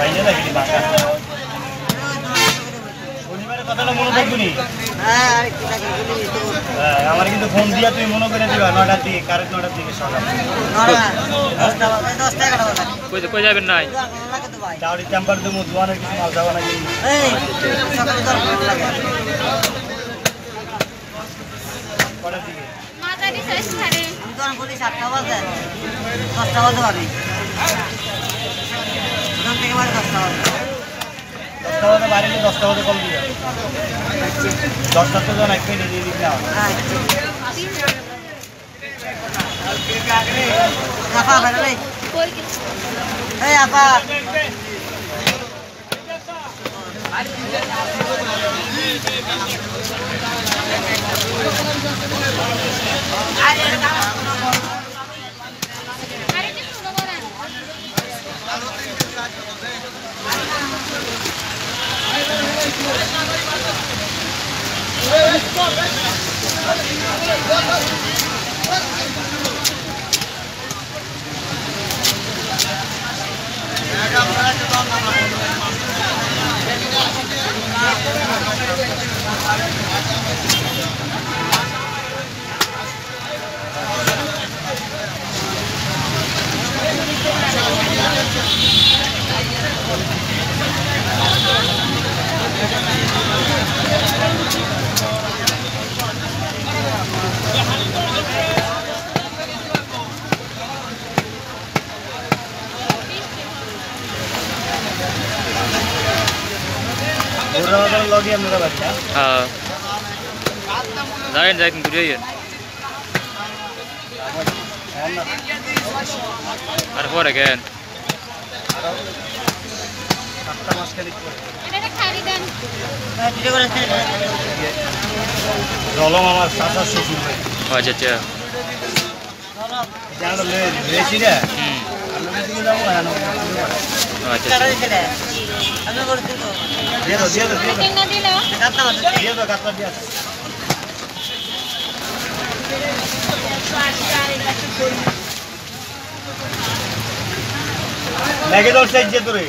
আমার কিন্তু ফোন দিয়া তুমি মনে করে দিবা 9টার দিকে কারেক্ট 9টার দিকে সকাল কই যাবেন নাই চাউরি টেম্পার দেবো দোয়ানের কিছু মাল যাওয়া নাকি কটার দিকে বলি 7টা বাজে 10টা বাজে বাড়ি ওখান থেকে বাড়ি 10টা বাজে 10টা বাজে বাড়ি 10টা বাজে কল দিবে 10টা তো জন এক মিনিট দিয়ে দিবি না আপা বেরোলে এই আপা লগে আমরা বাচ্চা হ্যাঁ যাই ঘুরে যাই আর পরে কেন জলম আমার চাচা শ্বশুর ভাই আচ্ছা আচ্ছা রেসি রে আচ্ছা লেগে দশ সাইজ তোরে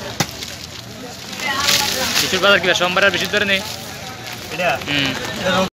বিশুর বাজার কি সোমবার আর বিশুর ধরে নেই এটা